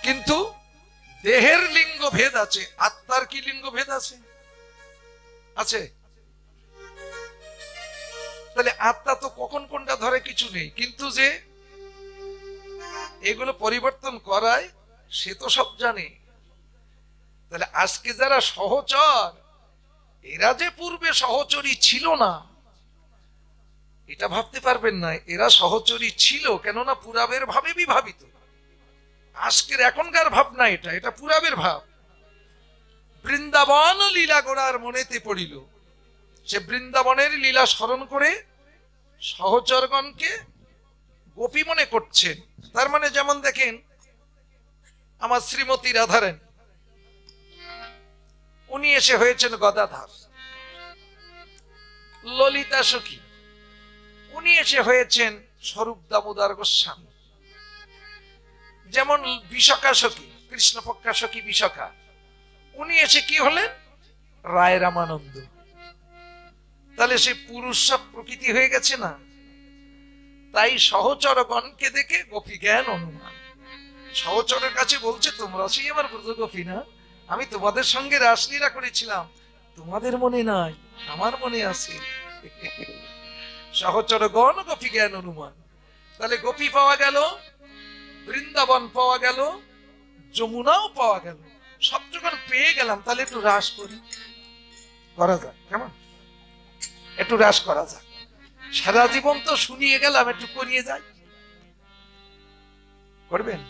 কিন্তু দেহের লিঙ্গ ভেদ আছে, আত্মার কি লিঙ্গ ভেদ আছে? আছে। তাহলে আত্মা তো কখন কোনটা ধরে কিছু নেই, কিন্তু যে এগুলো পরিবর্তন করায় সে তো সব জানে। তাহলে আজকে যারা সহচর, এরা যে পূর্বে সহচরী ছিল না এটা ভাবতে পারবেন না। এরা সহচরী ছিল, কেননা পুরাবের ভাবে বিভাবিত। আজকের এখনকার ভাবনা এটা, এটা পুরাবের ভাব। বৃন্দাবন লীলা গোড়ার মনেতে পড়িল, সে বৃন্দাবনের লীলা স্মরণ করে সহচরগণকে গোপী মনে করছেন। তার মানে যেমন দেখেন আমার শ্রীমতী রাধারানী, উনি এসে হয়েছেন গদাধর। ললিতা সখী, উনি এসে হয়েছেন স্বরূপ দামোদর গোস্বামী। যেমন বিশাখা সখী, কৃষ্ণপক্ষা সখী বিশাখা, উনি এসে কি হলেন? রায় রামানন্দ। তাহলে সে পুরুষ সব প্রকৃতি হয়ে গেছে না? তাই সহচরগণকে দেখে গোপী জ্ঞান অনুমান। সহচরের কাছে বলছে, তোমরা সেই আমার ব্রজ গোপী না? আমি তোমাদের সঙ্গে রাসলীলা করেছিলাম, তোমাদের মনে নাই, আমার মনে আছে। সহচরগণ গোপী জ্ঞান অনুমান। তাহলে গোপী পাওয়া গেল, বৃন্দাবন পাওয়া গেল, যমুনাও পাওয়া গেল। সব যখন পেয়ে গেলাম, তাহলে একটু রাস করি, করা যাক, কেমন? একটু রাস করা যাক। সারা জীবন তো শুনিয়ে গেলাম, একটু করিয়ে যাই। করবেন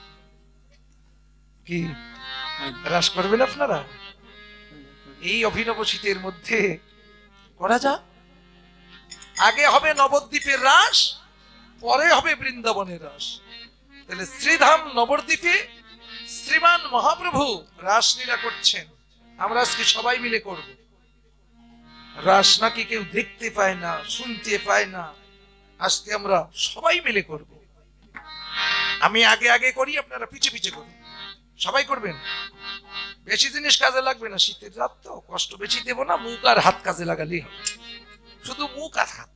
কি? রাস করবেন আপনারা? এই অভিনব শীতের মধ্যে করা যাক। আগে হবে নবদ্বীপের রাস, পরে হবে বৃন্দাবনের রাস। তাহলে শ্রীধাম নবদ্বীপে শ্রীমান মহাপ্রভু রাসলীলা করছেন, আমরা আজকে সবাই মিলে করব। রাস নাকি কেউ দেখতে পায় না, শুনতে পায় না, আজকে আমরা সবাই মিলে করব। আমি আগে আগে করি, আপনারা পিছে পিছে করুন। সবাই করবেন, বেশি জিনিস কাজে লাগবে না। শীতের রাত তো, কষ্ট বেশি দেব না, মুখ আর হাত কাজে লাগালেই হবে, শুধু মুখ আর হাত।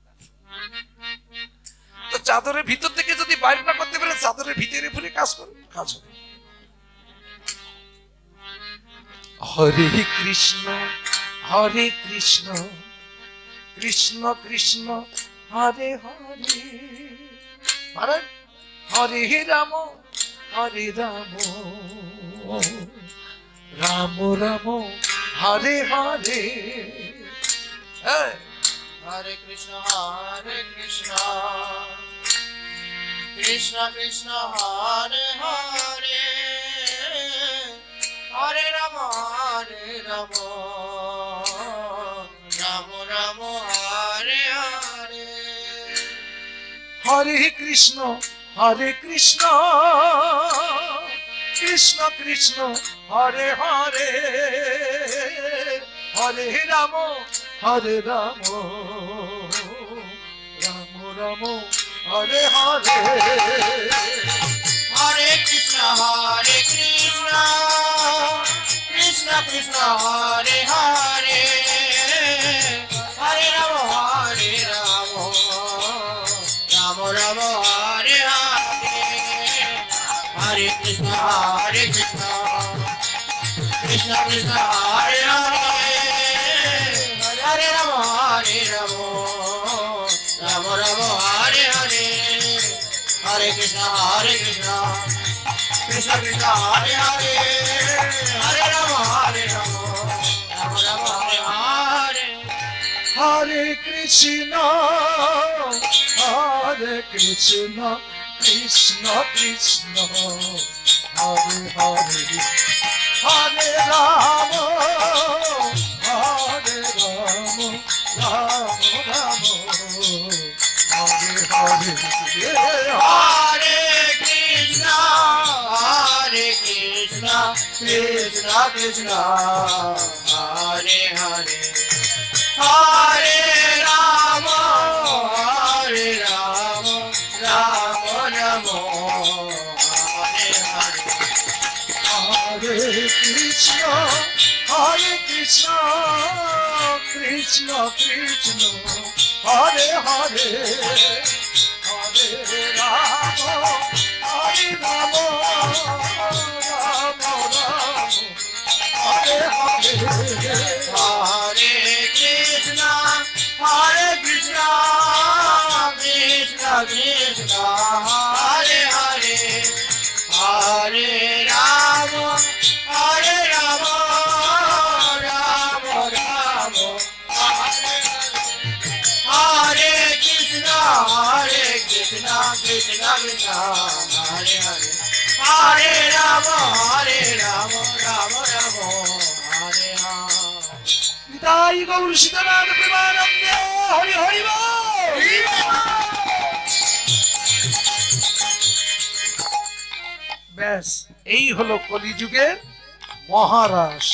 তো চাদরের ভিতর থেকে যদি বাইরে না করতে পারেন, চাদরের ভিতরে ফুলে কাজ করুন, কাজ হবে। হরে কৃষ্ণ হরে কৃষ্ণ, কৃষ্ণ কৃষ্ণ হরে হরে, হরে রাম হরে রাম, রাম রাম হরে হরে। হরে কৃষ্ণ কৃষ্ণ কৃষ্ণ হরে হরে, হরে রাম রাম রাম হরে হরে। হরে কৃষ্ণ কৃষ্ণ কৃষ্ণ হরে হরে, হরে রাম রাম রাম হরে হরে। হরে কৃষ্ণ কৃষ্ণ কৃষ্ণ হরে হরে, হরে রাম রাম রাম হরে হরে। হরে কৃষ্ণ কৃষ্ণ কৃষ্ণ হরে হরে, হরে রাম রাম রাম হরে হরে। হরে কৃষ্ণ কৃষ্ণ কৃষ্ণ হরে হরে, হরে রাম রাম রাম হরে হরে। হরে কৃষ্ণ কৃষ্ণ কৃষ্ণ হরে হরে, হরে রাম রাম রাম হরে হরে। হরে কৃষ্ণ কৃষ্ণ কৃষ্ণ হরে হরে, হরে রাম রাম রাম হরে হরে। হরে কৃষ্ণ কৃষ্ণ কৃষ্ণ হরে হরে, হরে Ram Hare Krishna, Hare Krishna, Krishna Krishna, Hare Hare, Hare Rama, Hare Rama, Rama Rama, Hare Hare, Hare Krishna, Krishna Krishna, Hare Hare, Hare Rama, Rama Rama, Hare Hare. Nitai Gour Sitanath প্রেমানন্দে হরি হরি বল। ব্যাস এই হলো কলিযুগের মহারাস।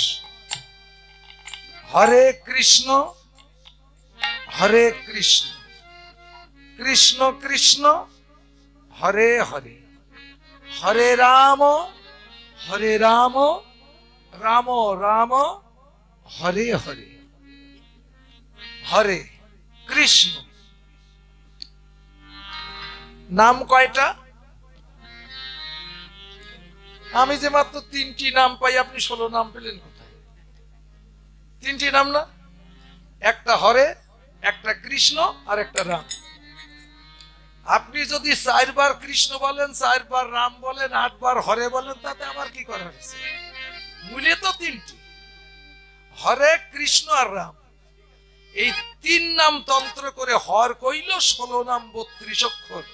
হরে কৃষ্ণ হরে কৃষ্ণ, কৃষ্ণ কৃষ্ণ হরে হরে, হরে রাম রাম রাম হরে হরে, হরে কৃষ্ণ। নাম কয়টা? আমি যে মাত্র 3টি নাম পাই, আপনি 16 নাম পেলেন কোথায়? 3টি নাম না? একটা হরে, একটা কৃষ্ণ আর একটা রাম। আপনি যদি 4 বার কৃষ্ণ বলেন, 4 বার রাম বলেন, 8 বার হরে বলেন, তাতে আবার কি করার আছে? মূলে তো 3টি, হরে কৃষ্ণ আর রাম। এই 3 নাম তন্ত্র করে হর কইল 16 নাম 32 অক্ষর।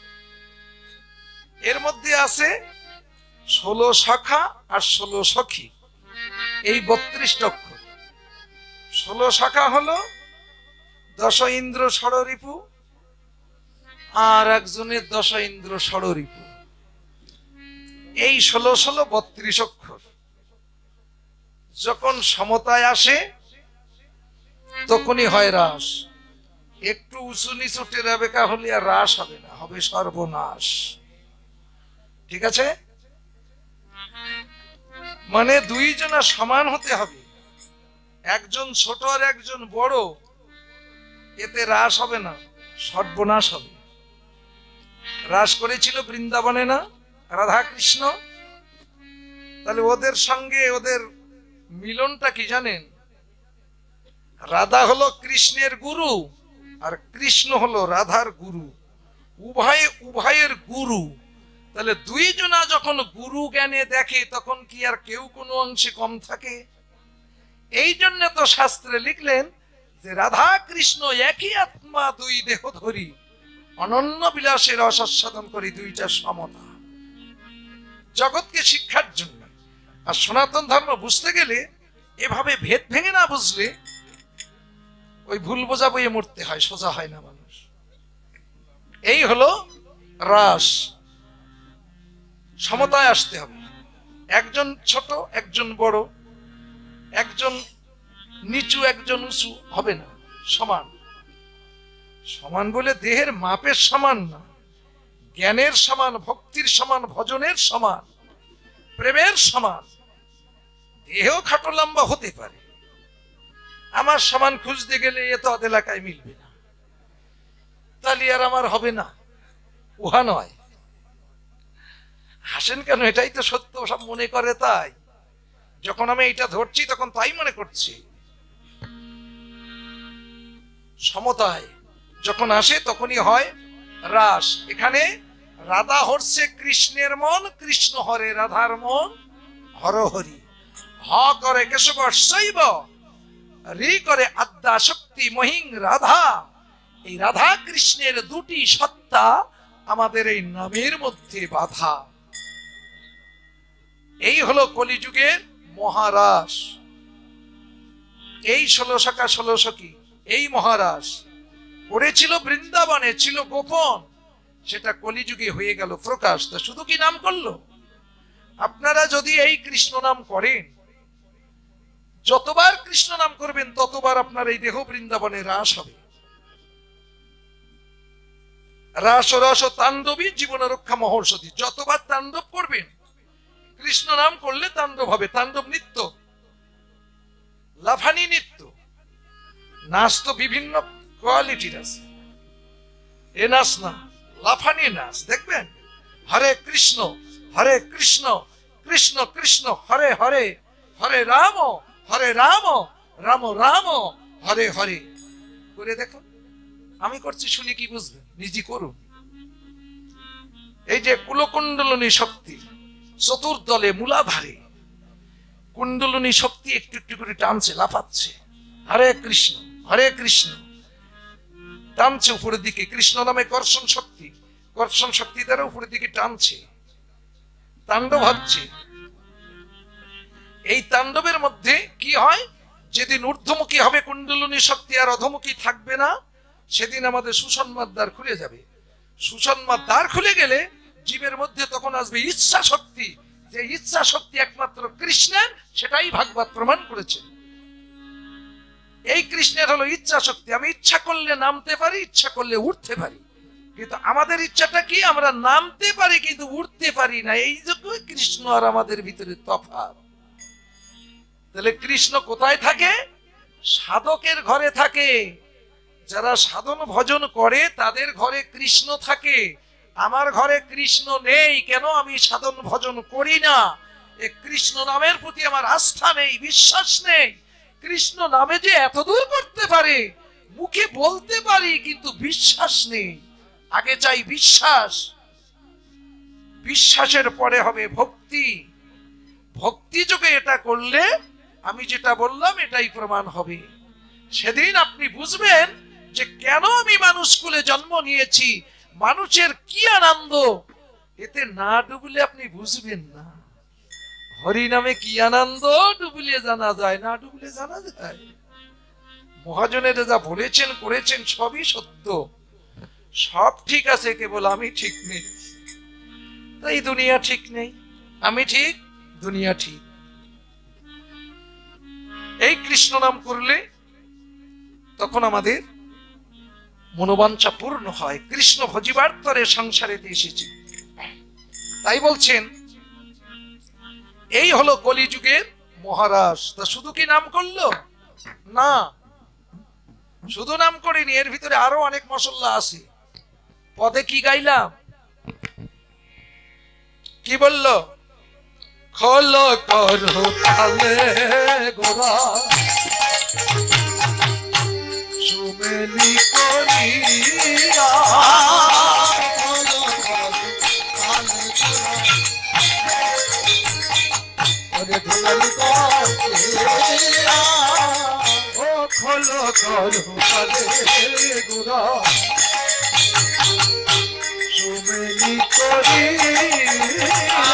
এর মধ্যে আছে 16 শাখা আর 16 সখী, এই 32 অক্ষর। 16 শাখা হলো 10 ইন্দ্র ষড়রিপু আর একজনের 10 ইন্দ্র ষড়রিপু। এই 16 32 অক্ষর যখন সমতায় আসে তখনই হয় রাস। একটু উঁচু নিচু টেরা বেকা হলে আর রাস হবে না, হবে সর্বনাশ। ঠিক আছে? মানে 2 জনা সমান হতে হবে, একজন ছোট আর একজন বড়, এতে রাস হবে না, সর্বনাশ হবে। রাস করেছিল বৃন্দাবনে না রাধা কৃষ্ণ? তাহলে ওদের সঙ্গে ওদের মিলনটা কি জানেন? রাধা হলো কৃষ্ণের গুরু আর কৃষ্ণ হলো রাধার গুরু, উভয়ের গুরু। তাহলে 2 জনা যখন গুরু জ্ঞানে দেখে তখন কি আর কেউ কোনো অংশে কম থাকে? এই জন্য তো শাস্ত্রে লিখলেন যে রাধা কৃষ্ণ একই আত্মা, 2 দেহ ধরি, অনন্য বিলাসের রসাস্বাদন করি, 2টা সমতা। জগৎকে শিক্ষার জন্য। আর সনাতন ধর্ম বুঝতে গেলে এভাবে ভেদ ভেঙে না বুঝলে ওই ভুল বোঝা বইয়ে মরতে হয়, সোজা হয় না মানুষ। এই হলো রাস। সমতায় আসতে হবে, একজন ছোট একজন বড়, একজন নিচু একজন উঁচু হবে না, সমান। সমান বলে দেহের মাপের সমান না, জ্ঞানের সমান, ভক্তির সমান, ভজনের সমান, প্রেমের সমান। দেহ খাটো লম্বা হতে পারে, আমার সমান খুঁজতে গেলে এ তো এলাকায় মিলবে না, তাহলে আর আমার হবে না, উহা নয়। হাসেন কেন? এটাই তো সত্য, সব মনে করে তাই। যখন আমি এটা ধরছি তখন তাই মনে করছি। সমতায় যখন আসে তখনই হয় রাস। এখানে রাধা হরছে কৃষ্ণের মন, কৃষ্ণ হরে রাধার মন, হরহরি। হ করে কেশব শৈব, রি করে আদ্যা শক্তি মহিং রাধা। এই রাধা কৃষ্ণের 2টি সত্তা আমাদের এই নামের মধ্যে বাধা। এই হলো কলিযুগের মহারাস। এই 16 শাখা 16 সখী, এই মহারাস করেছিল বৃন্দাবনে, ছিল গোপন, সেটা কলিযুগে হয়ে গেল প্রকাশ। তা শুধু কি নাম করলো? আপনারা যদি এই কৃষ্ণ নাম করেন, যতবার কৃষ্ণ নাম করবেন ততবার আপনার এই দেহ বৃন্দাবনে রাস হবে। রাস রস তাণ্ডবী জীবন রক্ষা মহর্ষতি। যতবার তাণ্ডব করবেন, কৃষ্ণ নাম করলে তাণ্ডব হবে। তাণ্ডব নৃত্য, লাফানি নৃত্য। নাচ তো বিভিন্ন কোয়ালিটির আছে, এ নাচ না, লাফানি নাচ। দেখবেন হরে কৃষ্ণ কৃষ্ণ কৃষ্ণ কৃষ্ণ হরে হরে, হরে রাম রাম রাম হরে হরে। করে দেখো, আমি করছি শুনে কি বুঝবেন, নিজে করুন। এই যে কুলকুণ্ডলিনী শক্তি চতুর্দলে মূলাধারে কুণ্ডলিনী শক্তি একটু একটু করে টানছে, লাফাচ্ছে, হরে কৃষ্ণ হরে কৃষ্ণ টানছে উপরের দিকে। কৃষ্ণ নামে কর্ষণ শক্তি দ্বারা উপরের দিকে টানছে, তাণ্ডব হচ্ছে। এই তাণ্ডবের মধ্যে কি হয়, যেদিন ঊর্ধ্বমুখী হবে কুণ্ডলিনী শক্তি আর অধমুখী থাকবে না, সেদিন আমাদের সুষন্মার দ্বার খুলে যাবে। সুষন্মার দ্বার খুলে গেলে জীবের মধ্যে তখন আসবে ইচ্ছা শক্তি। যে ইচ্ছা শক্তি একমাত্র কৃষ্ণের, সেটাই ভাগবত প্রমাণ করেছে। এই কৃষ্ণের হলো ইচ্ছা শক্তি। আমি ইচ্ছা করলে নামতে পারি, ইচ্ছা করলে উঠতে পারি, কিন্তু আমাদের ইচ্ছাটা কি, আমরা নামতে পারি কিন্তু উঠতে পারি না। এই জন্য কৃষ্ণ আর আমাদের ভিতরে তফাৎ। তাহলে কৃষ্ণ কোথায় থাকে? সাধকের ঘরে থাকে। যারা সাধন ভজন করে তাদের ঘরে কৃষ্ণ থাকে। আমার ঘরে কৃষ্ণ নেই কেন? আমি সাধন ভজন করি না। এই কৃষ্ণ নামের প্রতি আমার আস্থা নেই, বিশ্বাস নেই। কৃষ্ণ নামে যে এত দূর করতে পারে, মুখে বলতে পারি কিন্তু বিশ্বাস নেই। আগে চাই বিশ্বাস, বিশ্বাসের পরে হবে ভক্তি। ভক্তি যোগে এটা করলে আমি যেটা বললাম এটাই প্রমাণ হবে। সেদিন আপনি বুঝবেন যে কেন আমি মানুষ কুলে জন্ম নিয়েছি, মানুষের কি আনন্দ। এতে না ডুবলে আপনি বুঝবেন না। হরি নামে কি আনন্দ, ডুবলে জানা যায়, না ডুবলে জানা যায়। মহাজনেরা যা বলেছেন করেছেন সবই সত্য, সব ঠিক আছে, কেবল আমি ঠিক নেই। তাই দুনিয়া ঠিক নেই, আমি ঠিক, দুনিয়া ঠিক। এই কৃষ্ণ নাম করলে তখন আমাদের মনোবাঞ্ছা পূর্ণ হয়। কৃষ্ণ ভজিবার তরে সংসারেতে এসেছি। তাই বলছেন এই হলো কলিযুগের মহারাজ। তা শুধু কি নাম করলো? না, শুধু নাম করিনি, এর ভিতরে আরো অনেক মশলা আছে। পদে কি গাইলাম, কি বললো? খোল করো তালে গোরা সুমেলি করিয়া, ও খোল করো তালে গোরা সুমেলি করিয়া,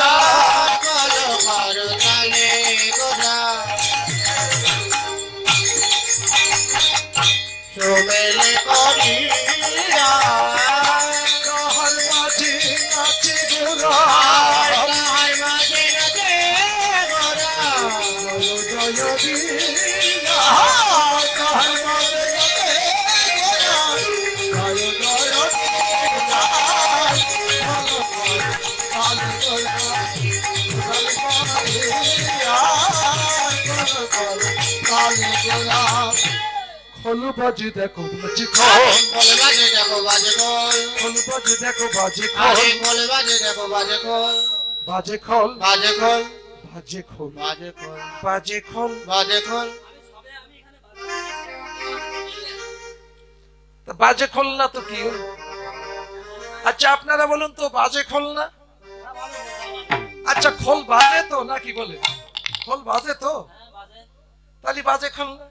সুমেলে করিয়া কাহার মাঝে নাচে গোরা, কাহার মাঝে নাচে গোরা, জয় জয় দিয়া, কাহার মাঝে নাচে গোরা, জয় জয় খোলু বাজে দেখো বাজে খোল, বলে বাজে দেখো বাজে খোল, খোলু বাজে দেখো বাজে আরে খোল, বলে বাজে দেখো বাজে খোল, বাজে খোল, বাজে খোল, বাজে খোল, বাজে খোল, বাজে খোল, বাজে খোল। বাজে খোল না তো কি? আচ্ছা আপনারা বলুন তো, বাজে খোল না? আচ্ছা খোল বাজে তো নাকি বলে? খোল বাজে তো, তাহলে বাজে খোল না?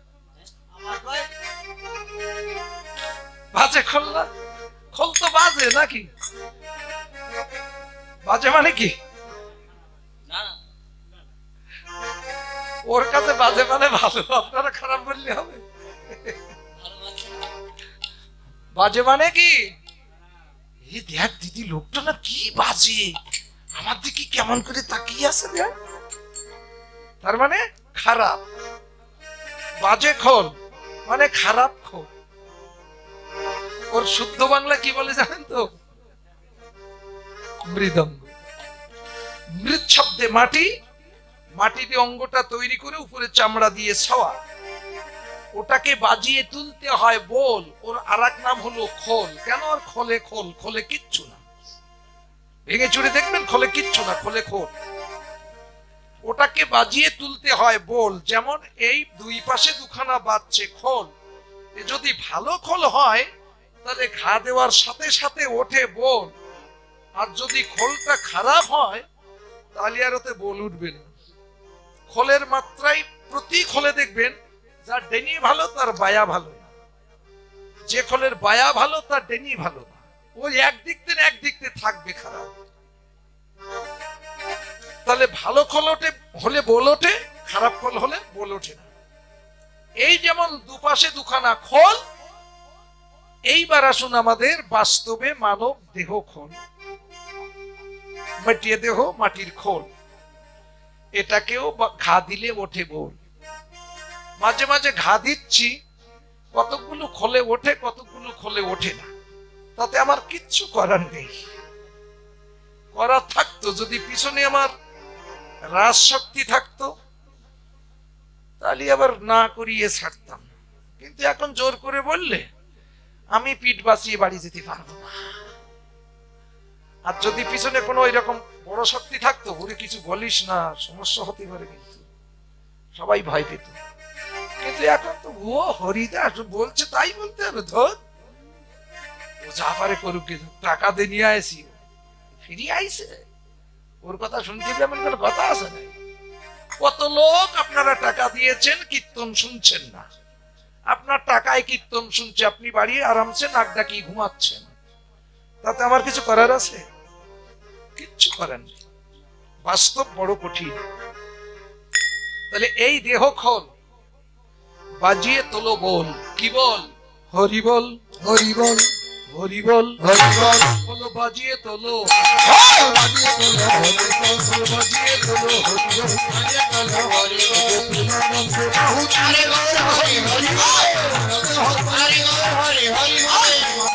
বাজে খোল না? খোল তো বাজে নাকি? বাজে মানে কি? ওর কাছে বাজে মানে ভালো, আপনারা খারাপ বললে হবে। বাজে মানে কি? এই দেখ দিদি, লোকটা না কি বাজে, আমার দিকে কেমন করে তাকিয়ে আছে দেখ, তার মানে খারাপ। বাজে খোল মানে খারাপ খোল। ওর শুদ্ধ বাংলা কি বলে জানেন তো? মৃদঙ্গ। মৃৎ শব্দে মাটি, মাটি দিয়ে অঙ্গটা তৈরি করে উপরে চামড়া দিয়ে ছাওয়া, ওটাকে বাজিয়ে তুলতে হয় বল। ওর আরেক নাম হলো খোল। কেন? আর খোলে খোল, খোলে কিচ্ছু না। ভেঙে চুরে দেখবেন খোলে কিচ্ছু না, খোলে খোল। ওটা খোলটাকে বাজিয়ে তুলতে হয় বোল। যেমন এই দুই পাশে দুখানা বাজছে খোল, যদি ভালো খোল হয় তাহলে ঘা দেওয়ার সাথে সাথে ওঠে বোল, আর যদি খোলটা খারাপ হয় তাহলে আর ওতে বোল উঠবে না। খোলের মাত্রাই প্রতি খোলে দেখবেন যার ডেনি ভালো তার বায়া ভালো না, যে খোলের বায়া ভালো তার ডেনি ভালো না, ওই একদিকতে থাকবে খারাপ। তাহলে ভালো খোল হলে বোল ওঠে, খারাপ খোল হলে বোল ওঠে না। এই যেমন দুপাশে দুখানা খোল, এইবার আসুন আমাদের বাস্তবে মানব দেহ খোল, মাটিয়ে দেহ মাটির খোল, এটাকেও ঘা দিলে ওঠে বোল। মাঝে মাঝে ঘা দিচ্ছি, কতগুলো খোলে ওঠে কতগুলো খোলে ওঠে না, তাতে আমার কিচ্ছু করার নেই। করার থাকতো যদি পিছনে আমার রাজ শক্তি থাকতো তাহলে আবার না করিয়ে ছাড়তাম, কিন্তু এখন জোর করে বললে আমি পিঠ বাঁচিয়ে বাড়ি যেতে পারবো না। আর যদি পিছনে কোনো এরকম বড় শক্তি থাকতো, ওরে কিছু বলিস না সমস্যা হতে পারে, কিন্তু সবাই ভয় পেত। কিন্তু এখন তো ও হরিদাস বলছে তাই বলতে হবে, ধর ও যা পারে করুক, টাকা দিয়ে নিয়ে আসি ফিরিয়ে আইসে, ওর কথা শুনতে এমন কোনো কথা আছে না। কত লোক আপনারা টাকা দিয়েছেন কীর্তন শুনছেন না, আপনার টাকায় কীর্তন শুনছে, আপনি বাড়ি আরামসে নাক ডাকিয়ে ঘুমাচ্ছেন, তাতে আমার কিছু করার আছে? কিচ্ছু করার নেই। বাস্তব বড় কঠিন। তাহলে এই দেহ খোল, বাজিয়ে তোলো বল, কি বল? হরি বল, হরি বল, হরি বল, হরি বল, বলো বাজিয়ে তোলো, বাজিয়ে তোলো হরি বল, বাজিয়ে তোলো হরি বল, বাজিয়ে তোলো হরি বল, হরি বল, হরি হরি বল, হরি বল, হরি হরি বল,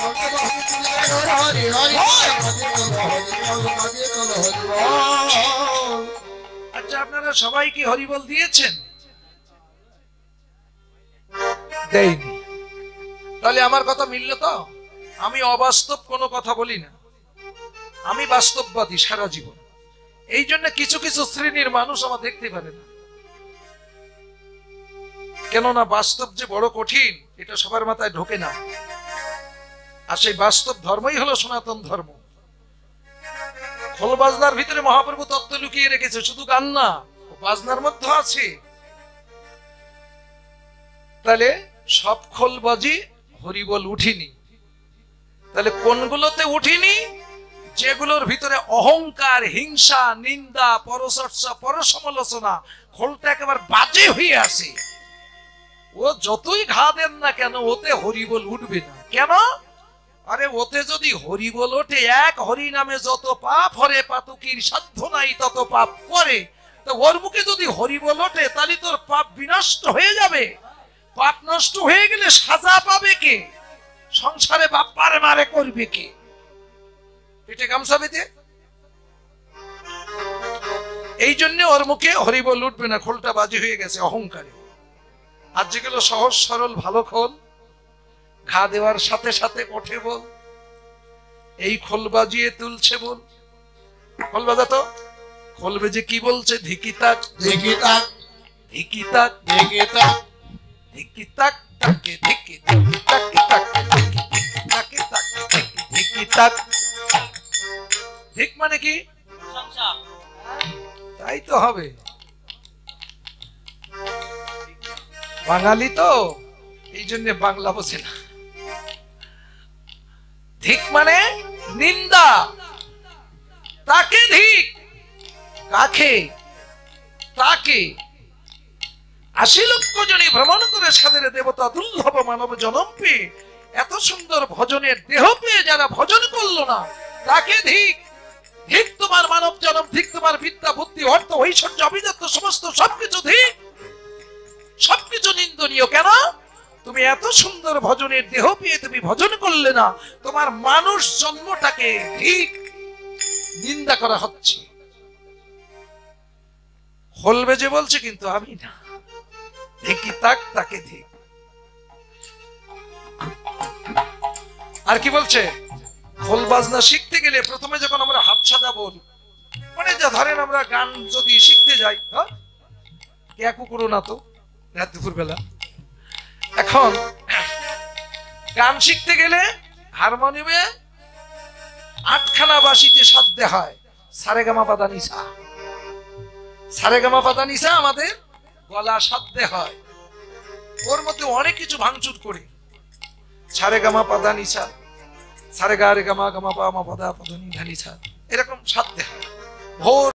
হরি হরি বল, বাজিয়ে তোলো হরি বল। আচ্ছা, আপনারা সবাই কি হরি বল দিয়েছেন? দেয়নি। তাহলে আমার কথা মিলল তো? আমি অবাস্তব কোনো কথা বলি না, আমি বাস্তববাদী সারা জীবন। এই জন্য কিছু কিছু শ্রেণীর মানুষ আমার দেখতে পারে না, কেননা বাস্তব যে বড় কঠিন এটা সবার মাথায় ঢোকে না। আর সেই বাস্তব ধর্মই হলো সনাতন ধর্ম। খোল বাজনার ভিতরে মহাপ্রভু তত্ত্ব লুকিয়ে রেখেছে, শুধু গান না, বাজনার মধ্যে আছে। তাহলে সব খোল বাজি হরিবল উঠিনি। তাহলে কোনগুলোতে উঠিনি? যেগুলোর ভিতরে অহংকার, হিংসা, নিন্দা, পরচর্চা, পরসমালোচনা, খোলটা একেবারে বাজে হয়ে আছে। ও যতই ঘা দেন না কেন, ওতে হরিবল উঠবে না। কেন? আরে ওতে যদি হরিবল ওঠে, এক হরি নামে যত পাপ হরে পাতকির সাধ্য নাই তত পাপ করে, তো ওর মুখে যদি হরিবল ওঠে তাহলে তোর পাপ বিনষ্ট হয়ে যাবে। পাপ নষ্ট হয়ে গেলে সাজা পাবে কে? সংসারে বাপ পারে মারে করবে কে? পেটে গামছা বেঁধে। এই জন্য ওর মুখে হরিবল উঠবে না, খোলটা বাজি হয়ে গেছে অহংকারে। আর যেগুলো সহজ সরল ভালো খোল, ঘা দেওয়ার সাথে সাথে ওঠে বল, এই খোল বাজিয়ে তুলছে বল। খোল বাজাতো, খোল বেজে কি বলছে? ধিকি তাক, দেখি তাক, ধিকি তাক, দেখি তাক, ধিকি তাক, তাকে ধিকি ধিকি তাকে তাকে ধিকি ধিকি তাকে তাকে ধিকি ধিকি তাক। ধিক মানে কি? তাই তো হবে, বাঙালি তো এই জন্য বাংলা বোঝে না। ধিক মানে নিন্দা, তাকে ধিক, কাকে? তাকে। ৮০ লক্ষ জনই ভ্রমণ করে সাদের দেবতা দুর্লভ মানব জনম পেয়ে, এত সুন্দর ভজনের দেহ পেয়ে যারা ভজন করলো না, তাকে ধিক। ধিক তোমার মানব জনম, ধিক তোমার বিদ্যা বুদ্ধি অর্থ ঐশ্বর্য অভিজাত্য সমস্ত সবকিছু ধিক, সবকিছু নিন্দনীয়। কেন? তুমি এত সুন্দর ভজনের দেহ পেয়ে তুমি ভজন করলে না, তোমার মানুষ জন্মটাকে ধিক, নিন্দা করা হচ্ছে। খোল বেজে বলছে কিন্তু আমি না, ধিকি তাক, তাকে ধিক। আর কি বলছে? খোল বাজনা শিখতে গেলে প্রথমে যখন আমরা হাত সাদা বল, মানে যে ধরেন আমরা গান যদি শিখতে যাই, কে কুকুরো না তো রাত দুপুর বেলা, এখন গান শিখতে গেলে হারমোনিয়ামে 8খানা বাঁশিতে সাধ্যে হয় সারেগামা পাদা নিসা। সারেগামা পাদা নিসা আমাদের গলা সাধ্যে হয়, ওর মধ্যে অনেক কিছু ভাঙচুর করে সারেগামা পাদা নিসা, সারেগা রে গামা গামা পা মা পাদা পদনি ধা নিসা, এরকম সাধ্যে হয়। ভোর